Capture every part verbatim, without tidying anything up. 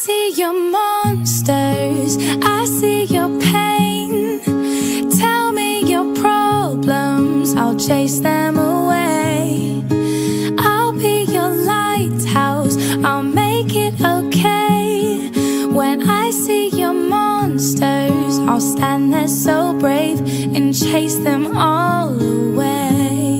see your monsters, I see your pain. Tell me your problems, I'll chase them away. I'll be your lighthouse, I'll make it okay. When I see your monsters, I'll stand there so brave and chase them all away.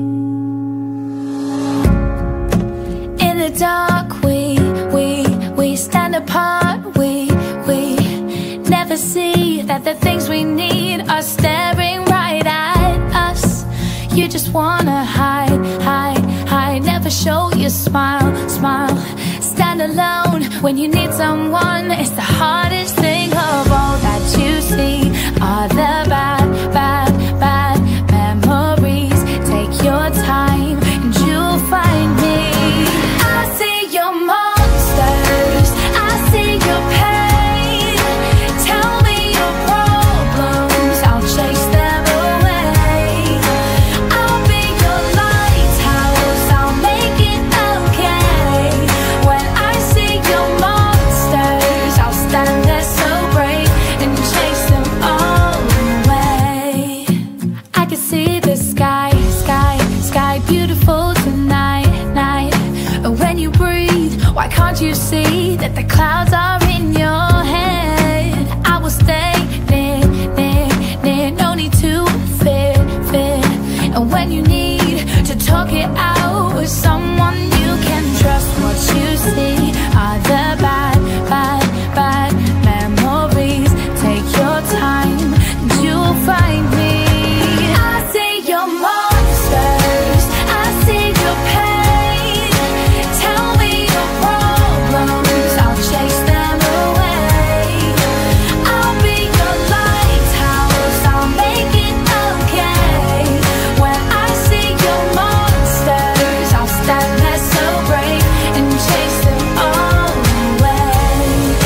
In the dark we, we, we stand apart. We, we never see that the things we need are staring right at us. You just wanna hide, hide, hide. Never show your smile, smile. Stand alone when you need someone. It's the hardest thing of all that you see are the bad, bad, bad memories. Take your time and you'll find me. I see your monsters, I see your pain. Tell me your problems, I'll chase them away. I'll be your lighthouse, I'll make it okay. When I see your monsters, I'll stand there so brave and chase them all away. I can see the sky, sky, sky beautiful tonight, night. And when you breathe, why can't you see that the clouds are in your head? I will stay near, near, near. No need to fear, fear. And when you need to talk it out with someone you can trust, what you see are the bad, bad, bad memories. Take your time and you'll find me. I see your monsters, I see your pain. Tell me your problems, I'll chase them away. I'll be your lighthouse, I'll make it okay. When I see your monsters, I'll stand there so brave and chase them all away.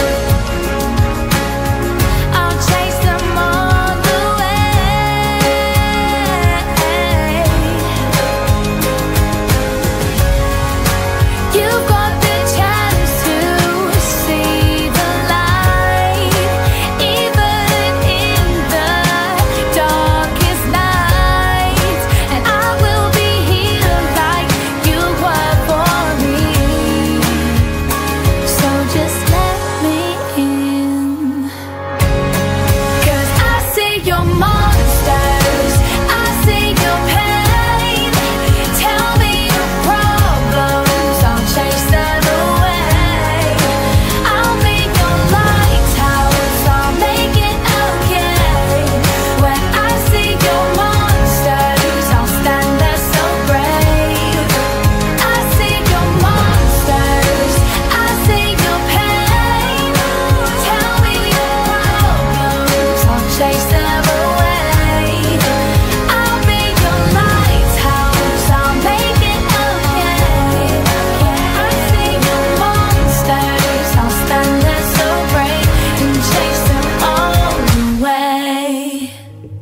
I'll chase them all away. You've got the chance to see the light, even in the darkest night. And I will be here like you were for me. So just let me in. 'Cause I see your monsters, I see your pain. Tell me your problems, I'll chase them away. I'll be your lighthouse, I'll make it okay. When I see your monsters, I'll stand there so brave. I see your monsters, I see your pain. Tell me your problems, I'll chase them away. I'll be your lighthouse, I'll make it okay. I see your monsters, I'll stand there so brave and chase them all away.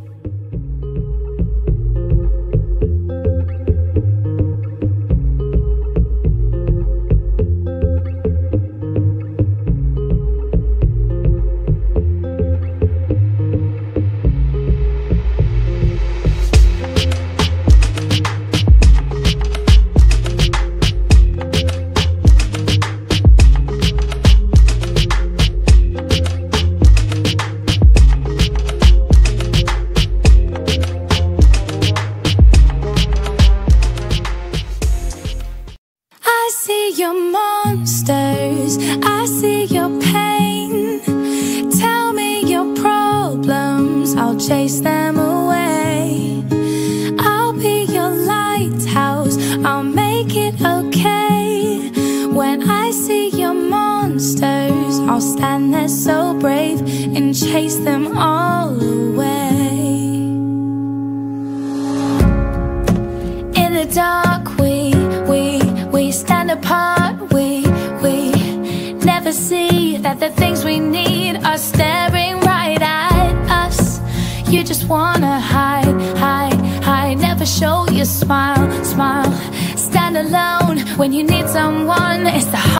I see your monsters, I see your pain. Tell me your problems, I'll chase them away. I'll be your lighthouse, I'll make it okay. When I see your monsters, I'll stand there so brave and chase them all away. In the dark we, we, we stand apart. We, we never see that the things we need are staring right at us. You just wanna hide, hide, hide. Never show your smile, smile. Stand alone when you need someone. It's the